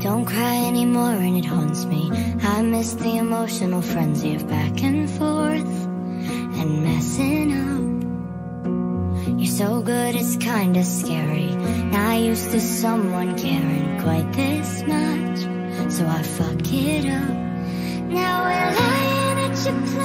Don't cry anymore and it haunts me. I miss the emotional frenzy of back and forth and messing up. You're so good, it's kinda scary. Not used to someone caring quite this much, so I fuck it up. Now we're lying at your place.